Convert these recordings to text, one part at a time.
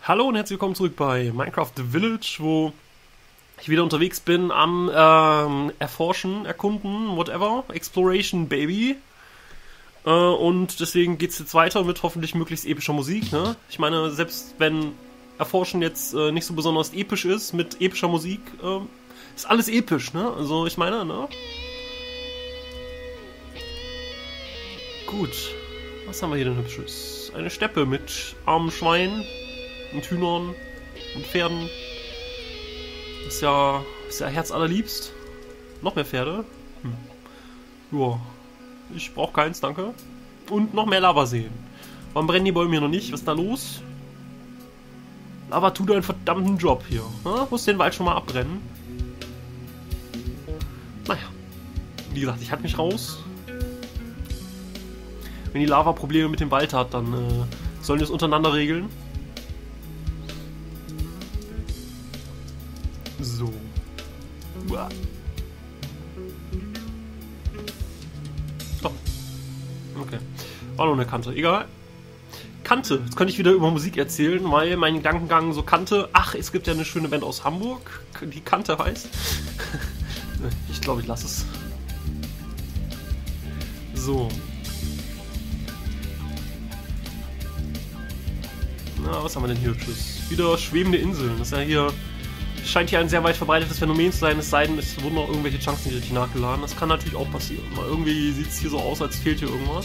Hallo und herzlich willkommen zurück bei Minecraft The Village, wo ich wieder unterwegs bin am Erforschen, Erkunden, whatever, Exploration Baby. Und deswegen geht's jetzt weiter mit hoffentlich möglichst epischer Musik, ne? Ich meine, selbst wenn Erforschen jetzt nicht so besonders episch ist, mit epischer Musik, ist alles episch, ne? Also ich meine, ne? Gut, was haben wir hier denn Hübsches? Eine Steppe mit armen Schweinen und Hühnern und Pferden. Ist ja Herz allerliebst. Noch mehr Pferde? Ja, ich brauche keins, danke. Und noch mehr Lavaseen. Warum brennen die Bäume hier noch nicht? Was ist da los? Lava, tu deinen verdammten Job hier. Muss den Wald schon mal abbrennen. Naja. Wie gesagt, ich halte mich raus. Wenn die Lava Probleme mit dem Wald hat, dann sollen die es untereinander regeln. So. Uah. Oh. Okay. War noch eine Kante. Egal. Kante. Jetzt könnte ich wieder über Musik erzählen, weil mein Gedankengang so Kante. Ach, es gibt ja eine schöne Band aus Hamburg, die Kante heißt. Ich glaube, ich lasse es. So. Na, was haben wir denn hier? Tschüss. Wieder schwebende Inseln. Das ist ja hier. Scheint hier ein sehr weit verbreitetes Phänomen zu sein, es sei denn, es wurden noch irgendwelche Chunks nicht richtig nachgeladen. Das kann natürlich auch passieren. Mal irgendwie sieht es hier so aus, als fehlt hier irgendwas.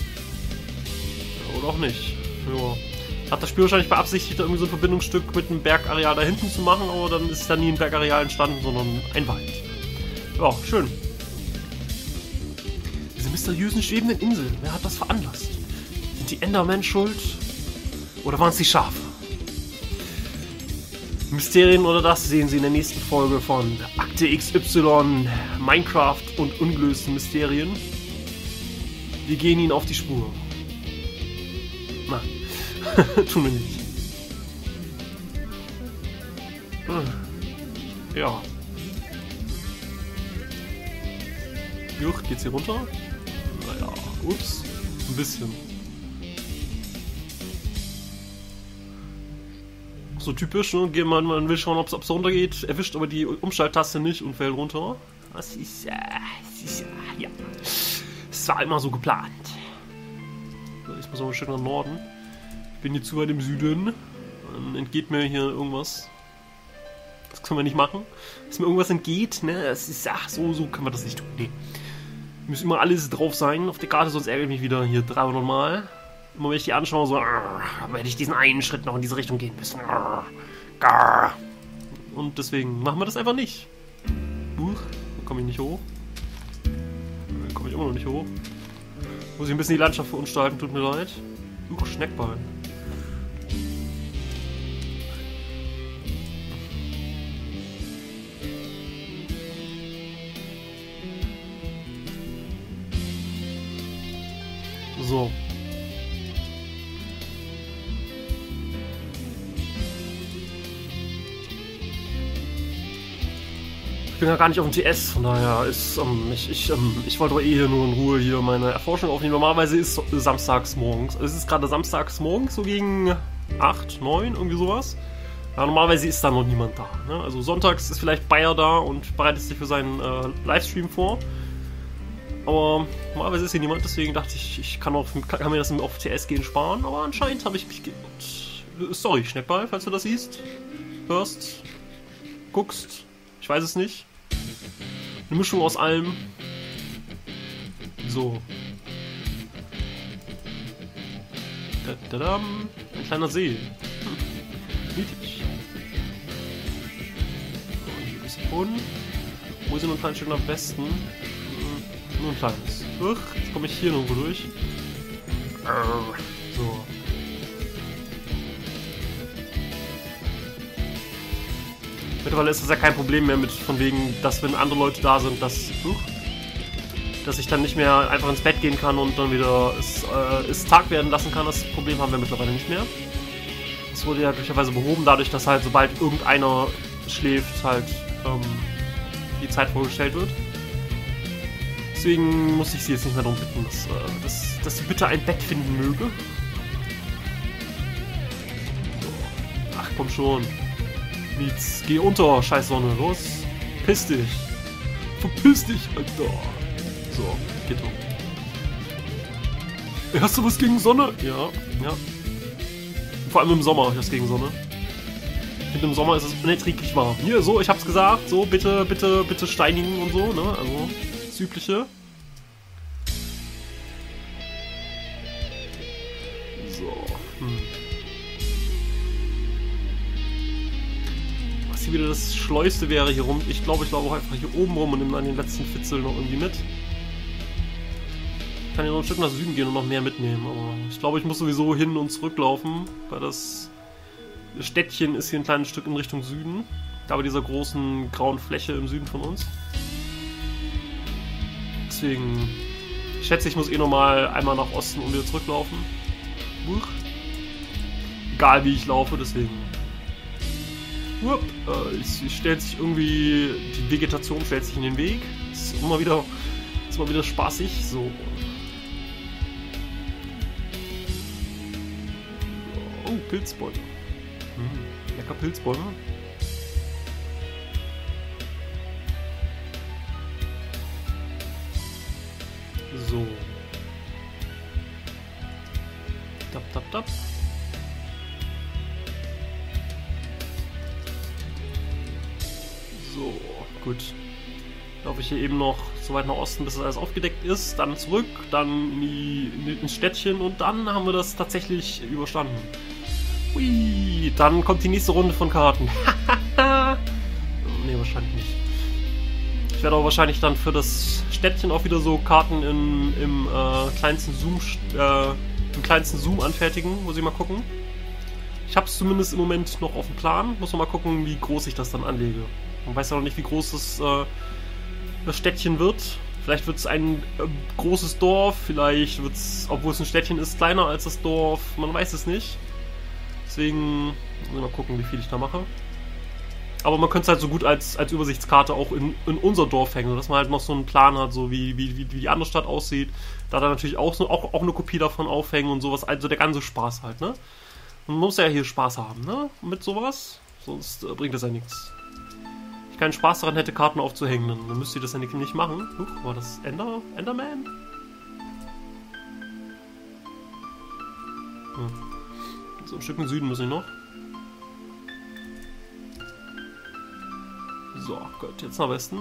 Oder auch nicht. Ja. Hat das Spiel wahrscheinlich beabsichtigt, irgendwie so ein Verbindungsstück mit einem Bergareal da hinten zu machen, aber dann ist da nie ein Bergareal entstanden, sondern ein Wald. Ja, schön. Diese mysteriösen schwebenden Inseln, wer hat das veranlasst? Sind die Endermen schuld? Oder waren es die Schafe? Mysterien oder das sehen Sie in der nächsten Folge von Akte XY, Minecraft und ungelösten Mysterien. Wir gehen Ihnen auf die Spur. Nein, tun wir nicht. Ja. Juch, geht's hier runter? Naja, ups, ein bisschen. So typisch, ne? Man will schauen, ob es runtergeht, erwischt aber die Umschalttaste nicht und fällt runter. Das ist ja. Es war immer so geplant. Ich muss noch ein Stück nach Norden. Ich bin hier zu weit im Süden. Dann entgeht mir hier irgendwas. Das können wir nicht machen. Dass mir irgendwas entgeht, ne? Das ist, so können wir das nicht tun. Nee. Muss immer alles drauf sein auf der Karte, sonst ärgere ich mich wieder hier 300 Mal. Immer wenn ich die anschaue, so, werde ich diesen einen Schritt noch in diese Richtung gehen müssen. Und deswegen machen wir das einfach nicht. Da komme ich nicht hoch. Da komme ich immer noch nicht hoch. Muss ich ein bisschen die Landschaft verunstalten, tut mir leid. Schneckbein. So. Ich bin ja gar nicht auf dem TS, von daher ist, ich wollte aber hier nur in Ruhe hier meine Erforschung aufnehmen. Normalerweise ist es samstags morgens. Es ist gerade samstags morgens, so gegen 8, 9, irgendwie sowas. Ja, normalerweise ist da noch niemand da. Ne? Also sonntags ist vielleicht Bayer da und bereitet sich für seinen Livestream vor. Aber normalerweise ist hier niemand, deswegen dachte ich, ich kann mir das auf TS gehen sparen. Aber anscheinend habe ich mich geirrt. Sorry, Schneckball, falls du das siehst, hörst, guckst. Ich weiß es nicht. Eine Mischung aus allem. So. Ein kleiner See. Niedlich. So, hier ist der Brunnen. Wo ist noch ein kleines Stück nach Westen? Nur ein kleines. Jetzt komme ich hier irgendwo durch. So. Mittlerweile ist das ja kein Problem mehr mit von wegen, dass wenn andere Leute da sind, dass ich dann nicht mehr einfach ins Bett gehen kann und dann wieder es Tag werden lassen kann. Das Problem haben wir mittlerweile nicht mehr. Das wurde ja glücklicherweise behoben, dadurch, dass halt sobald irgendeiner schläft, halt die Zeit vorgestellt wird. Deswegen muss ich sie jetzt nicht mehr darum bitten, dass sie bitte ein Bett finden möge. So. komm schon. Mietz, geh unter, scheiß Sonne, los. Piss dich. Verpiss dich, Alter. So, geht um. Hast du was gegen Sonne? Ja, ja. Vor allem im Sommer habe ich was gegen Sonne. Ich finde, im Sommer ist es unerträglich warm. Hier, so, ich hab's gesagt. So, bitte, bitte, bitte steinigen und so, ne? Also, das Übliche. So, Was hier wieder das Schleuste wäre hier rum. Ich glaube auch einfach hier oben rum und nehme dann den letzten Fitzel noch irgendwie mit. Ich kann ja noch ein Stück nach Süden gehen und noch mehr mitnehmen, aber ich glaube, ich muss sowieso hin und zurücklaufen, weil das Städtchen ist hier ein kleines Stück in Richtung Süden. Da bei dieser großen grauen Fläche im Süden von uns. Deswegen, ich schätze, ich muss eh nochmal einmal nach Osten und wieder zurücklaufen. Egal wie ich laufe, deswegen. Es stellt sich irgendwie, die Vegetation stellt sich in den Weg. Ist immer wieder spaßig. So. Oh, Pilzbäume. Lecker Pilzbäume. So. Tap, tap, tap. So, gut. Laufe ich hier eben noch so weit nach Osten, bis das alles aufgedeckt ist. Dann zurück, dann ins Städtchen und dann haben wir das tatsächlich überstanden. Hui, dann kommt die nächste Runde von Karten. Ne, wahrscheinlich nicht. Ich werde aber wahrscheinlich dann für das Städtchen auch wieder so Karten im kleinsten Zoom anfertigen. Muss ich mal gucken. Ich habe es zumindest im Moment noch auf dem Plan. Muss noch mal gucken, wie groß ich das dann anlege. Man weiß ja noch nicht, wie groß das Städtchen wird. Vielleicht wird es ein großes Dorf. Vielleicht wird es, obwohl es ein Städtchen ist, kleiner als das Dorf. Man weiß es nicht. Deswegen muss ich mal gucken, wie viel ich da mache. Aber man könnte es halt so gut als Übersichtskarte auch in unser Dorf hängen, dass man halt noch so einen Plan hat, so wie die andere Stadt aussieht. Da dann natürlich auch eine Kopie davon aufhängen und sowas. Also der ganze Spaß halt, ne? Man muss ja hier Spaß haben, ne? Mit sowas. Sonst bringt das ja nichts. Wenn ich keinen Spaß daran hätte, Karten aufzuhängen, dann müsst ihr das ja nicht machen. Huch, war das Enderman? So ein Stück im Süden muss ich noch. So, gut, jetzt nach Westen.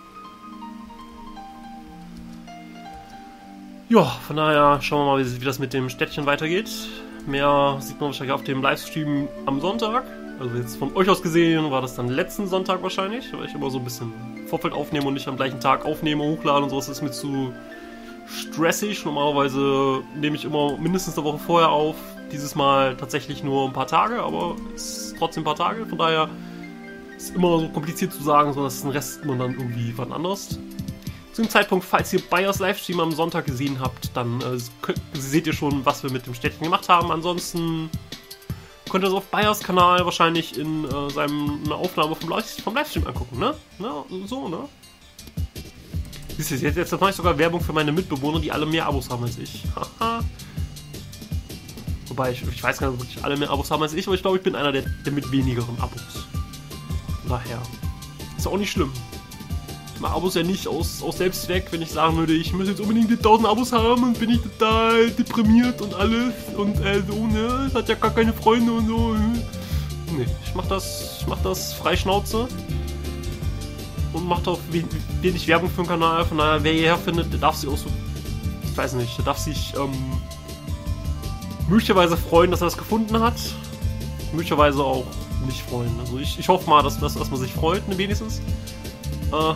Ja, von daher schauen wir mal, wie das mit dem Städtchen weitergeht. Mehr sieht man wahrscheinlich auf dem Livestream am Sonntag. Also jetzt von euch aus gesehen war das dann letzten Sonntag wahrscheinlich, weil ich immer so ein bisschen Vorfeld aufnehme und nicht am gleichen Tag aufnehme, hochlade und sowas. Das ist mir zu stressig. Normalerweise nehme ich immer mindestens eine Woche vorher auf. Dieses Mal tatsächlich nur ein paar Tage, aber es ist trotzdem ein paar Tage. Von daher ist es immer so kompliziert zu sagen, so dass den Rest man dann irgendwie wann anders. Zu dem Zeitpunkt, falls ihr Bayers Livestream am Sonntag gesehen habt, dann seht ihr schon, was wir mit dem Städtchen gemacht haben. Ansonsten könnt ihr es auf Bayers Kanal wahrscheinlich in eine Aufnahme vom Livestream angucken, ne? Ja, so, ne? Siehst du, jetzt mache ich sogar Werbung für meine Mitbewohner, die alle mehr Abos haben als ich. Haha. Wobei, ich weiß gar nicht, ob wirklich alle mehr Abos haben als ich, aber ich glaube, ich bin einer der mit wenigeren Abos. Daher. Ist auch nicht schlimm. Ich mache Abos ja nicht aus Selbstzweck, wenn ich sagen würde, ich muss jetzt unbedingt die 1000 Abos haben und bin ich total deprimiert und alles und so, ne? Es hat ja gar keine Freunde und so. Ne, ich mach das frei Schnauze und macht auch wenig Werbung für den Kanal. Von daher, wer hierher findet, der darf sich auch so, ich weiß nicht, der darf sich möglicherweise freuen, dass er das gefunden hat. Möglicherweise auch nicht freuen. Also ich hoffe mal, dass man sich freut, ne, wenigstens. Ja.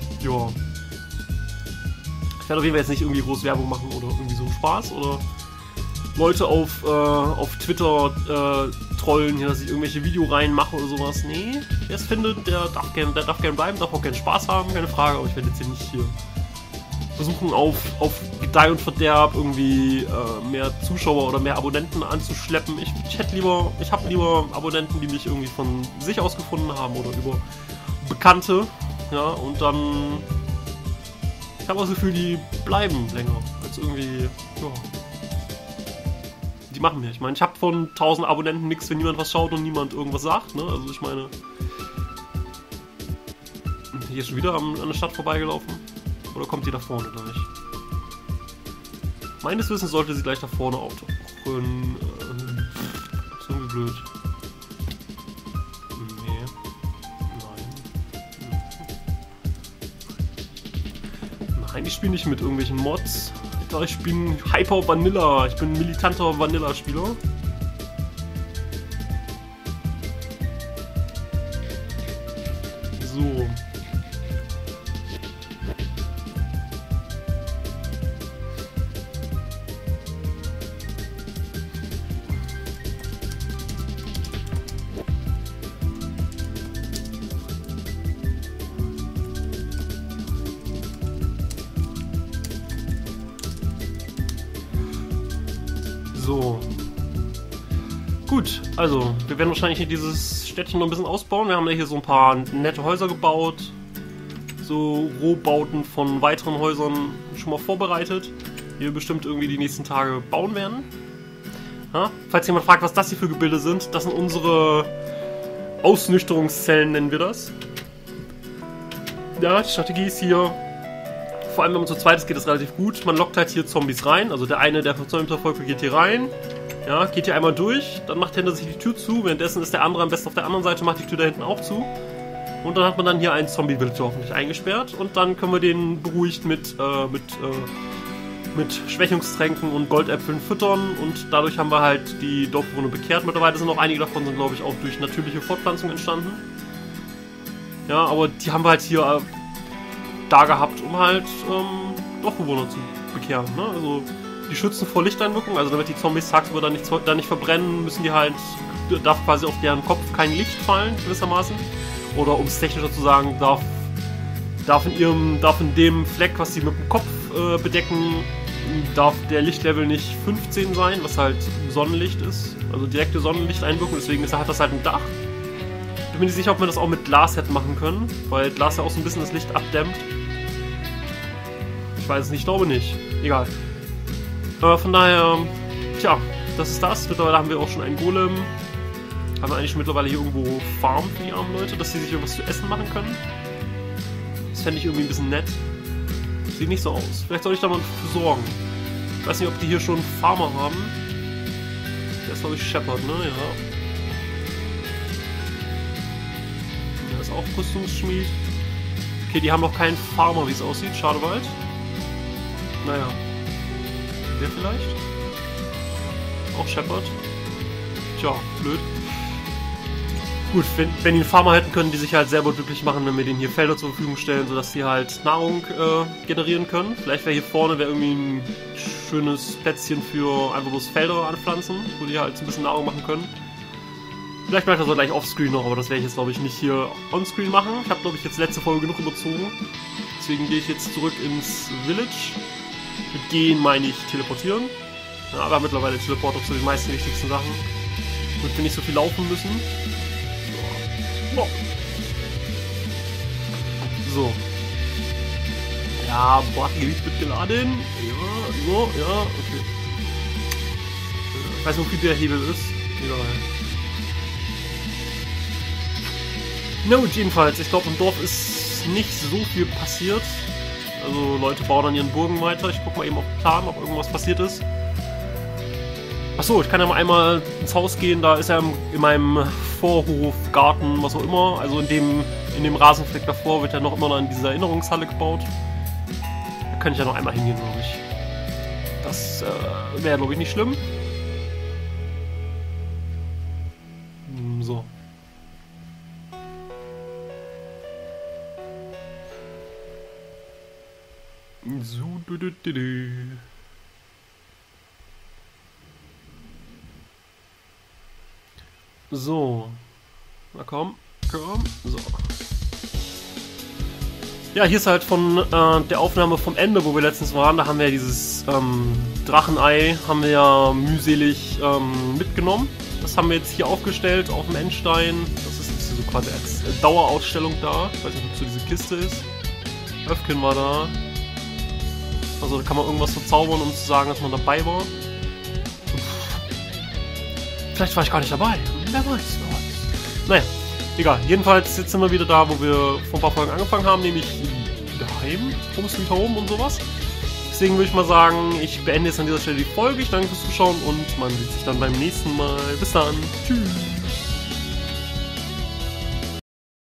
Ich werde auf jeden Fall jetzt nicht irgendwie groß Werbung machen oder irgendwie so einen Spaß oder Leute auf Twitter trollen, hier, dass ich irgendwelche Videoreihen mache oder sowas. Nee, wer es findet, der darf gern bleiben, darf auch gerne Spaß haben, keine Frage, aber ich werde jetzt hier nicht hier versuchen auf Gedeih und Verderb irgendwie mehr Zuschauer oder mehr Abonnenten anzuschleppen. Ich habe lieber Abonnenten, die mich irgendwie von sich aus gefunden haben oder über Bekannte. Ja, und dann ich habe das Gefühl, die bleiben länger als irgendwie, ja. die machen wir. Ich meine, ich habe von 1000 Abonnenten nichts, wenn niemand was schaut und niemand irgendwas sagt, ne? Also ich meine... Hier ist schon wieder an der Stadt vorbeigelaufen. Oder kommt die da vorne gleich? Meines Wissens sollte sie gleich da vorne auftauchen. Ist irgendwie blöd. Nee. Nein, ich spiele nicht mit irgendwelchen Mods. Ich spiele Hyper Vanilla. Ich bin ein militanter Vanilla-Spieler. So. So. Gut, also, wir werden wahrscheinlich hier dieses Städtchen noch ein bisschen ausbauen. Wir haben ja hier so ein paar nette Häuser gebaut. So Rohbauten von weiteren Häusern schon mal vorbereitet, die wir bestimmt irgendwie die nächsten Tage bauen werden. Ja? Falls jemand fragt, was das hier für Gebilde sind, das sind unsere Ausnüchterungszellen, nennen wir das. Ja, die Strategie ist hier, vor allem wenn man zu zweit ist, geht das relativ gut. Man lockt halt hier Zombies rein, also der eine, der von Zombies verfolgt wird, geht hier rein. Ja, geht hier einmal durch, dann macht hinter sich die Tür zu, währenddessen ist der andere am besten auf der anderen Seite, macht die Tür da hinten auch zu. Und dann hat man dann hier einen Zombie-Villager hoffentlich eingesperrt und dann können wir den beruhigt mit Schwächungstränken und Goldäpfeln füttern und dadurch haben wir halt die Dorfbewohner bekehrt. Mittlerweile sind auch einige davon, sind glaube ich auch durch natürliche Fortpflanzung entstanden. Ja, aber die haben wir halt hier da gehabt, um halt Dorfbewohner zu bekehren. Ne? Also die schützen vor Lichteinwirkung, also damit die Zombies tagsüber da nicht verbrennen, müssen die halt, darf quasi auf deren Kopf kein Licht fallen, gewissermaßen. Oder um es technischer zu sagen, darf in dem Fleck, was sie mit dem Kopf bedecken, darf der Lichtlevel nicht 15 sein, was halt Sonnenlicht ist. Also direkte Sonnenlichteinwirkung, deswegen hat das halt ein Dach. Ich bin mir nicht sicher, ob wir das auch mit Glas hätten machen können, weil Glas ja auch so ein bisschen das Licht abdämmt. Ich weiß es nicht, ich glaube nicht. Egal. Von daher, tja, das ist das. Mittlerweile haben wir auch schon einen Golem. Haben wir eigentlich schon mittlerweile hier irgendwo Farm für die armen Leute, dass sie sich irgendwas zu essen machen können. Das fände ich irgendwie ein bisschen nett. Sieht nicht so aus. Vielleicht soll ich da mal für sorgen. Ich weiß nicht, ob die hier schon Farmer haben. Der ist, glaube ich, Shepherd, ne? Ja. Der ist auch Rüstungsschmied. Okay, die haben noch keinen Farmer, wie es aussieht. Schade bald. Naja. Der vielleicht? Auch Shepherd. Tja, blöd. Gut, wenn die einen Farmer hätten, können die sich halt selber glücklich machen, wenn wir denen hier Felder zur Verfügung stellen, sodass die halt Nahrung generieren können. Vielleicht wäre hier vorne irgendwie ein schönes Plätzchen für einfach bloß Felder anpflanzen, wo die halt so ein bisschen Nahrung machen können. Vielleicht mache ich das auch gleich offscreen noch, aber das werde ich jetzt glaube ich nicht hier onscreen machen. Ich habe glaube ich jetzt letzte Folge genug überzogen. Deswegen gehe ich jetzt zurück ins Village. Mit gehen meine ich teleportieren. Ja, aber mittlerweile Teleporter zu den meisten wichtigsten Sachen. Damit wir nicht so viel laufen müssen. So. Ja, Gewicht wird geladen. Ja, so, ja, okay. Ich weiß nicht, wie viel der Hebel ist. Egal. Na gut, jedenfalls. Ich glaube, im Dorf ist nicht so viel passiert. Also Leute bauen an ihren Burgen weiter. Ich gucke mal eben auf den Plan, ob irgendwas passiert ist. Achso, ich kann ja mal einmal ins Haus gehen. Da ist ja in meinem Vorhof, Garten, was auch immer. Also in dem Rasenfleck davor wird ja noch immer an dieser Erinnerungshalle gebaut. Da könnte ich ja noch einmal hingehen, glaube ich. Das wäre, glaube ich, nicht schlimm. So. So. Na komm. So. Ja, hier ist halt von der Aufnahme vom Ende, wo wir letztens waren, da haben wir ja dieses Drachenei, haben wir ja mühselig mitgenommen. Das haben wir jetzt hier aufgestellt auf dem Endstein. Das ist jetzt so quasi als Dauerausstellung da. Ich weiß nicht, ob so diese Kiste ist. Öfken war da. Also da kann man irgendwas verzaubern, um zu sagen, dass man dabei war. Vielleicht war ich gar nicht dabei. Wer weiß, wer weiß. Naja, egal. Jedenfalls, jetzt sind wir wieder da, wo wir vor ein paar Folgen angefangen haben, nämlich Geheim, Home Sweet Home und sowas. Deswegen würde ich mal sagen, ich beende jetzt an dieser Stelle die Folge. Ich danke fürs Zuschauen und man sieht sich dann beim nächsten Mal. Bis dann. Tschüss.